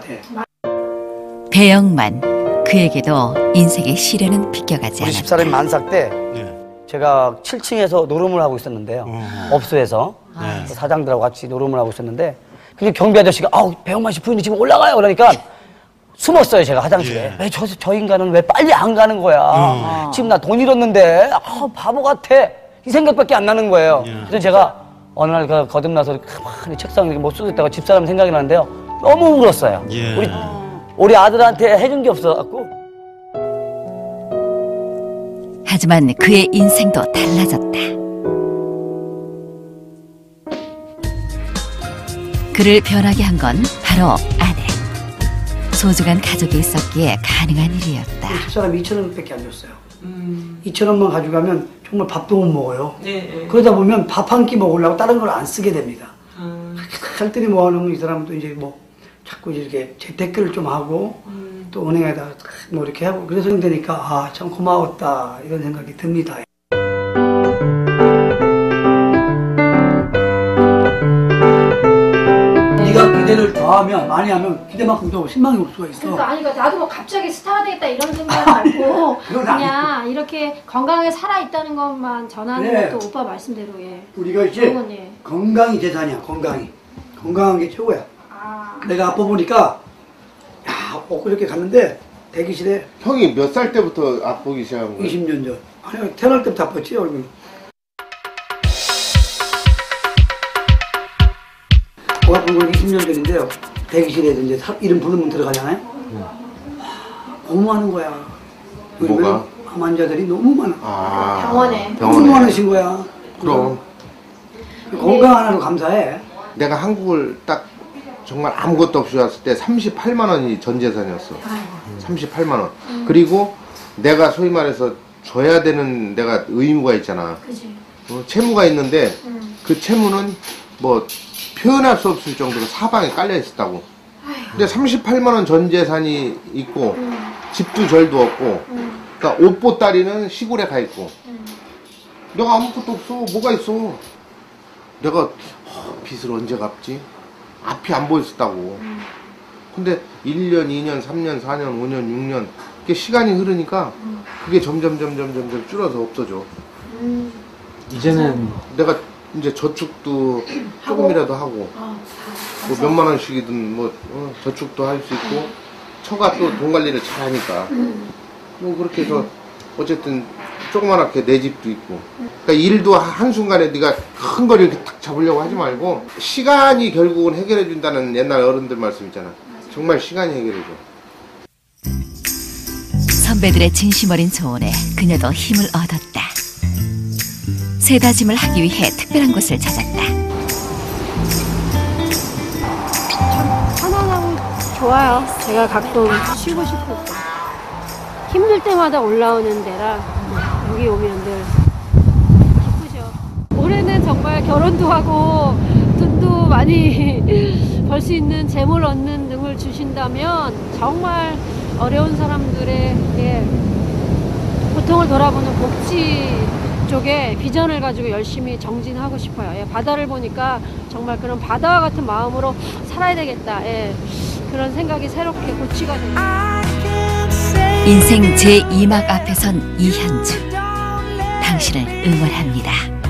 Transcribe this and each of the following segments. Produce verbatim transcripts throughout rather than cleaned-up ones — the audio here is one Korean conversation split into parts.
배영만, 그에게도 인생의 시련은 비껴가지 우리 않았다. 집사람이 만삭 때 네. 제가 칠 층에서 노름을 하고 있었는데요. 어. 업소에서 네. 사장들하고 같이 노름을 하고 있었는데 근데 경비 아저씨가 아우 배영만 씨 부인이 지금 올라가요 그러니까 숨었어요 제가 화장실에. 예. 왜 저 저 인간은 왜 빨리 안 가는 거야? 어. 지금 나 돈 잃었는데 아 바보 같아 이 생각밖에 안 나는 거예요. 예. 그래서 제가 어느 날 그 거듭나서 가만히 책상 이렇게 못 쓰겠다가 집사람 생각이 나는데요. 너무 울었어요. 예. 우리 우리 아들한테 해준 게 없어갖고. 하지만 그의 인생도 달라졌다. 그를 변하게 한 건 바로 아내. 소중한 가족이 있었기에 가능한 일이었다. 집사람이 이천 원밖에 안 줬어요. 음. 이천 원만 가져가면 정말 밥도 못 먹어요. 네, 네. 그러다 보면 밥 한 끼 먹으려고 다른 걸 안 쓰게 됩니다. 음. 살뜰히 모아놓으면 이 사람은 또 이제 뭐 자꾸 이렇게 재테크를 좀 하고 음. 또 은행에다 뭐 이렇게 하고 그래서 되니까 아 참 고마웠다 이런 생각이 듭니다. 네가 기대를 더하면 많이 하면 기대만큼 더 실망이 올 수가 있어. 그러니까 아니 그러니까 나도 뭐 갑자기 스타가 되겠다 이런 생각은 없고 그냥 이렇게 건강하게 살아 있다는 것만 전하는 네. 것도 오빠 말씀대로 예. 우리가 이제 건, 예. 건강이 재산이야. 건강이 건강한 게 최고야. 아. 내가 아파 보니까 야 엊그저께 갔는데 대기실에 형이 몇 살 때부터 아프기 시작한 거예요? 이십 년 전. 아니 태어날 때부터 아팠지 얼굴. 그 아픈 건 이십 년 전인데요. 대기실에 이제 사, 이름 부르면 들어가잖아요. 음. 너무 많은 거야. 뭐가? 암 환자들이 너무 많아. 아, 병원에. 너무 많으신 거야. 그럼 건강 하나로 감사해. 내가 한국을 딱 정말 아무것도 없이 왔을 때 삼십팔만 원이 전 재산이었어. 삼십팔만 원. 음. 그리고 내가 소위 말해서 줘야 되는 내가 의무가 있잖아. 그치. 어, 채무가 있는데 음. 그 채무는 뭐 표현할 수 없을 정도로 사방에 깔려 있었다고. 근데 삼십팔만 원 전 재산이 있고 음. 집도 절도 없고 음. 그러니까 옷보따리는 시골에 가 있고 음. 내가 아무것도 없어. 뭐가 있어. 내가 어, 빚을 언제 갚지? 앞이 안 보였었다고. 음. 근데 일 년, 이 년, 삼 년, 사 년, 오 년, 육 년 그게 시간이 흐르니까 음. 그게 점점 점점 점점 줄어서 없어져. 음. 이제는 내가 이제 저축도 조금이라도 하고 아, 뭐 몇만 원씩이든 뭐 어, 저축도 할 수 있고 처가 또 돈 관리를 잘하니까 음. 뭐 그렇게 해서 어쨌든 조그만하게 내 집도 있고 그러니까 일도 한순간에 네가 큰 걸 이렇게 탁 잡으려고 하지 말고 시간이 결국은 해결해 준다는 옛날 어른들 말씀 있잖아. 정말 시간이 해결해 줘. 선배들의 진심 어린 조언에 그녀도 힘을 얻었다. 새 다짐을 하기 위해 특별한 곳을 찾았다. 참 편안하고 좋아요. 제가 가끔 쉬고 싶을 때 힘들 때마다 올라오는 데라 여기 오면 늘 기쁘죠. 올해는 정말 결혼도 하고 돈도 많이 벌 수 있는 재물 얻는 등을 주신다면 정말 어려운 사람들의 예, 고통을 돌아보는 복지 쪽에 비전을 가지고 열심히 정진하고 싶어요. 예, 바다를 보니까 정말 그런 바다와 같은 마음으로 살아야 되겠다. 예, 그런 생각이 새롭게 고치가 됩니다. 인생 제이 막 앞에 선 이현주. 당신을 응원합니다.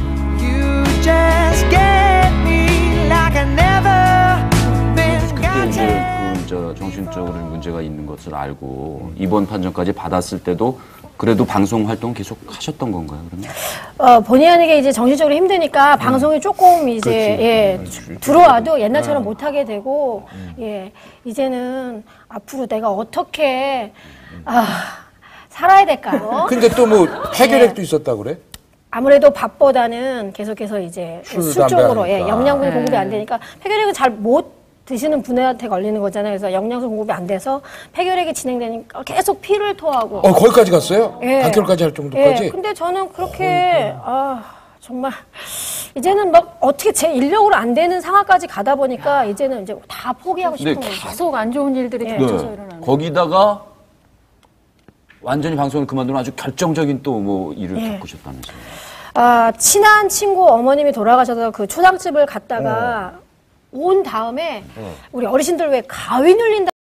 그때 이제 그 저 정신적으로 문제가 있는 것을 알고 입원 판정까지 받았을 때도 그래도 방송 활동 계속 하셨던 건가요, 그러면? 어, 본의 아니게 이제 정신적으로 힘드니까 음. 방송이 조금 이제, 그렇지. 예, 음. 들어와도 옛날처럼 음. 못하게 되고, 음. 예, 이제는 앞으로 내가 어떻게, 아, 살아야 될까요? 근데 또 뭐 해결책도 예. 있었다고 그래? 아무래도 밥보다는 계속해서 이제 술, 술 쪽으로, 예, 영양분이 네. 공급이 안 되니까 폐결핵은 잘 못 드시는 분한테 걸리는 거잖아요. 그래서 영양소 공급이 안 돼서 폐결핵이 진행되니까 계속 피를 토하고. 어, 거기까지 갔어요? 예. 단결까지 할 정도까지? 예. 근데 저는 그렇게, 어, 아, 정말, 이제는 막 어떻게 제 인력으로 안 되는 상황까지 가다 보니까 이제는 이제 다 포기하고 싶은 거예요. 계속 안 좋은 일들이 예. 겹쳐서 네. 일어나는. 거기다가 완전히 방송을 그만두는 아주 결정적인 또 뭐 일을 예. 겪으셨다면서요. 아, 친한 친구 어머님이 돌아가셔서 그 초상집을 갔다가 온 다음에 우리 어르신들 왜 가위 눌린다